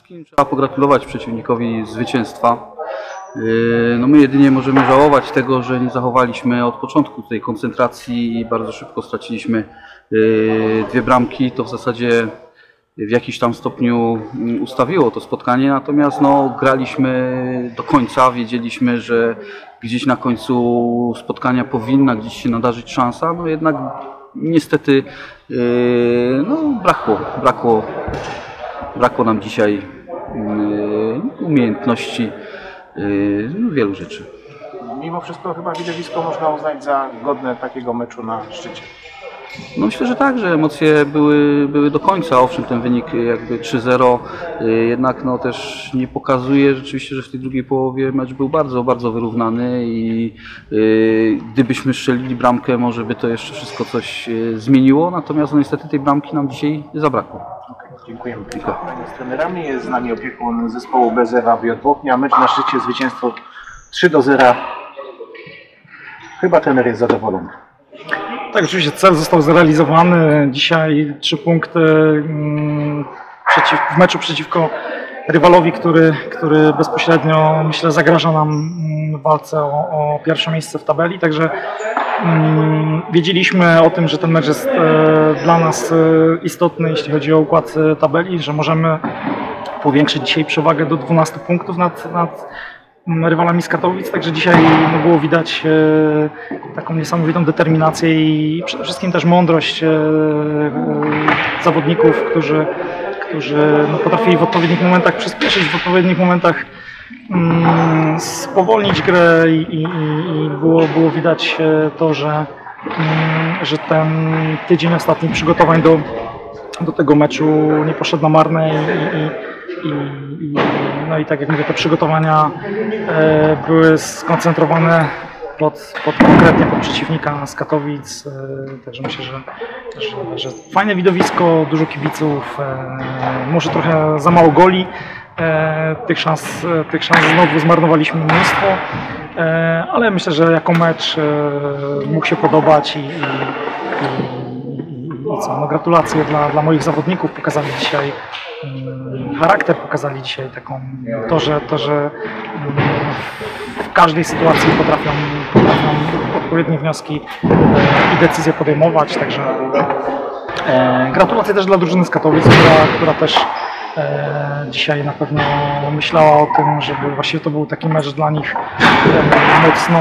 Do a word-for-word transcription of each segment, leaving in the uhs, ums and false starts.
wszystkim trzeba pogratulować przeciwnikowi zwycięstwa. No my jedynie możemy żałować tego, że nie zachowaliśmy od początku tej koncentracji i bardzo szybko straciliśmy dwie bramki. To w zasadzie w jakiś tam stopniu ustawiło to spotkanie, natomiast no, graliśmy do końca, wiedzieliśmy, że gdzieś na końcu spotkania powinna gdzieś się nadarzyć szansa, no jednak niestety no, brakło, brakło, brakło nam dzisiaj umiejętności no, wielu rzeczy. Mimo wszystko chyba widowisko można uznać za godne takiego meczu na szczycie. No myślę, że tak, że emocje były, były do końca. Owszem, ten wynik jakby trzy zero jednak no, też nie pokazuje rzeczywiście, że w tej drugiej połowie mecz był bardzo, bardzo wyrównany i yy, gdybyśmy strzelili bramkę, może by to jeszcze wszystko coś yy, zmieniło, natomiast no, niestety tej bramki nam dzisiaj zabrakło. Okay, dziękujemy. Dziękuję. Z trenerami jest z nami opiekun zespołu B Z W J Bochnia. Mecz na szczycie, zwycięstwo trzy do zera. Chyba trener jest zadowolony. Tak, oczywiście cel został zrealizowany. Dzisiaj trzy punkty przeciw, w meczu przeciwko rywalowi, który, który bezpośrednio, myślę, zagraża nam w walce o, o pierwsze miejsce w tabeli. Także um, wiedzieliśmy o tym, że ten mecz jest e, dla nas e, istotny, jeśli chodzi o układ e, tabeli, że możemy powiększyć dzisiaj przewagę do dwunastu punktów nad, nad rywalami z Katowic, także dzisiaj no, było widać e, taką niesamowitą determinację i przede wszystkim też mądrość e, e, zawodników, którzy, którzy no, potrafili w odpowiednich momentach przyspieszyć, w odpowiednich momentach mm, spowolnić grę i, i, i było, było widać to, że, mm, że ten tydzień ostatnich przygotowań do, do tego meczu nie poszedł na marne i, i, I, i, no i tak jak mówię, te przygotowania e, były skoncentrowane pod, pod konkretnie pod przeciwnika z Katowic, e, także myślę, że, że, że fajne widowisko, dużo kibiców, e, może trochę za mało goli, e, tych szans, tych szans znowu zmarnowaliśmy mnóstwo, e, ale myślę, że jako mecz e, mógł się podobać i, i, i, i co, no gratulacje dla, dla moich zawodników, pokazali dzisiaj charakter, pokazali dzisiaj taką, to, że, to, że w każdej sytuacji potrafią, potrafią odpowiednie wnioski i decyzje podejmować, także e, gratulacje też dla drużyny z Katowic, która, która też e, dzisiaj na pewno myślała o tym, żeby właściwie to był taki mecz dla nich e, mocno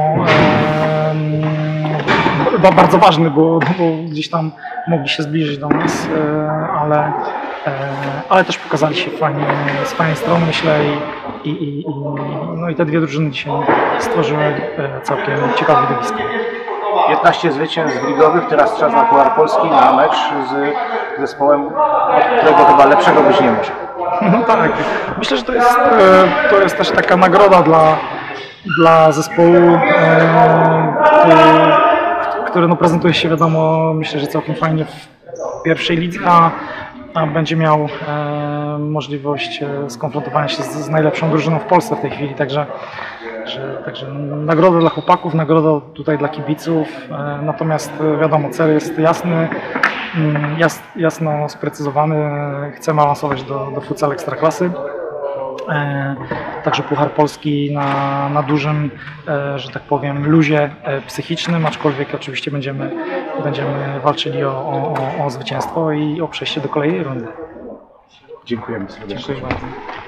e, bardzo ważny, bo, bo gdzieś tam mogli się zbliżyć do nas, e, ale ale też pokazali się fajnie, z fajnej strony, myślę, i, i, i, no i te dwie drużyny dzisiaj stworzyły całkiem ciekawe widowisko. piętnaście zwycięstw ligowych, teraz czas na Puchar Polski, na mecz z zespołem, od którego chyba lepszego być nie może. No tak, myślę, że to jest, to jest też taka nagroda dla, dla zespołu, który, który no prezentuje się, wiadomo, myślę, że całkiem fajnie w pierwszej lidze, a A będzie miał e, możliwość e, skonfrontowania się z, z najlepszą drużyną w Polsce w tej chwili, także, że, także nagroda dla chłopaków, nagroda tutaj dla kibiców, e, natomiast wiadomo, cel jest jasny, jas, jasno sprecyzowany, chcemy awansować do, do futsal Ekstraklasy. E, także Puchar Polski na, na dużym, e, że tak powiem, luzie e, psychicznym, aczkolwiek oczywiście będziemy, będziemy walczyli o, o, o zwycięstwo i o przejście do kolejnej rundy. Dziękujemy serdecznie. Dziękuję bardzo.